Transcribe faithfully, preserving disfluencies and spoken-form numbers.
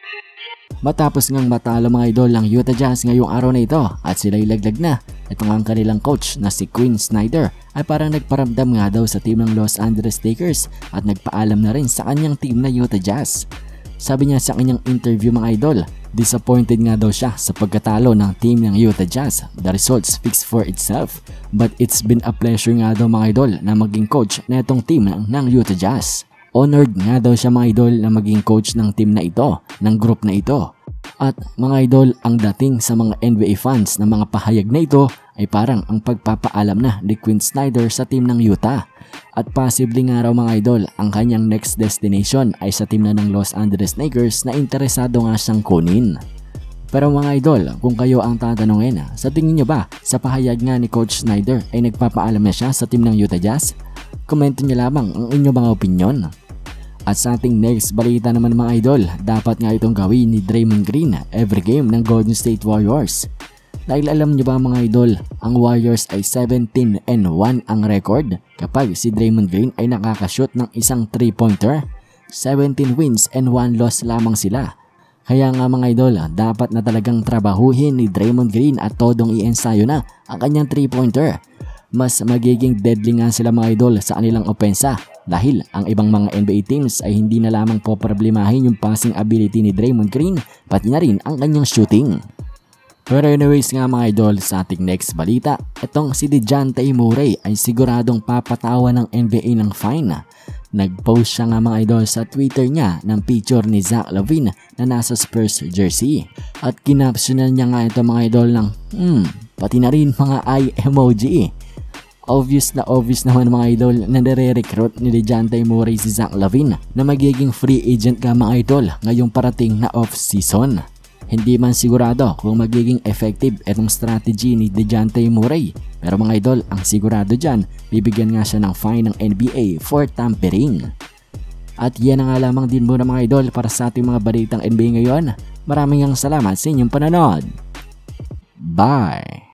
Matapos ngang matalo mga idol ang Utah Jazz ngayong araw na ito at sila'y laglag na, ito nga ang kanilang coach na si Quinn Snyder ay parang nagparamdam nga daw sa team ng Los Angeles Lakers at nagpaalam na rin sa kanyang team na Utah Jazz. Sabi niya sa kanyang interview mga idol, disappointed nga daw siya sa pagkatalo ng team ng Utah Jazz. The results speaks for itself, but it's been a pleasure nga daw mga idol na maging coach na itong team ng, ng Utah Jazz. Honored nga daw siya mga idol na maging coach ng team na ito, ng group na ito. At mga idol, ang dating sa mga N B A fans na mga pahayag na ito ay parang ang pagpapaalam na ni Quinn Snyder sa team ng Utah. At possibly nga raw mga idol, ang kanyang next destination ay sa team na ng Los Angeles Lakers na interesado nga siyang kunin. Pero mga idol, kung kayo ang tatanungin, sa tingin nyo ba sa pahayag nga ni Coach Snyder ay nagpapaalam na siya sa team ng Utah Jazz? Komento nyo lamang ang inyong mga opinyon. At sa ating next balita naman mga idol, dapat nga itong gawin ni Draymond Green every game ng Golden State Warriors. Dahil alam nyo ba mga idol, ang Warriors ay seventeen and one ang record kapag si Draymond Green ay nakakashoot ng isang three pointer. seventeen wins and one loss lamang sila. Kaya nga mga idol, dapat na talagang trabahuhin ni Draymond Green at todong i-ensayo na ang kanyang three pointer. Mas magiging deadly nga sila mga idol sa kanilang opensa dahil ang ibang mga N B A teams ay hindi na lamang po problemahin yung passing ability ni Draymond Green, pati na rin ang kanyang shooting. Pero anyways nga mga idol, sa ating next balita, itong si DeJounte Murray ay siguradong papatawa ng N B A ng fine. Nag-post siya nga mga idol sa Twitter niya ng picture ni Zach LaVine na nasa Spurs jersey. At kinapsyonan niya nga ito mga idol ng hmm, pati na rin mga eye emoji. Obvious na obvious naman mga idol na nare-recruit ni DeJounte Murray si Zach LaVine na magiging free agent ka mga idol ngayong parating na off-season. Hindi man sigurado kung magiging effective itong strategy ni DeJounte Murray. Pero mga idol, ang sigurado dyan, bibigyan nga siya ng fine ng N B A for tampering. At yan na nga lamang din muna mga idol para sa ating mga balitang N B A ngayon. Maraming ang salamat sa inyong panonood. Bye!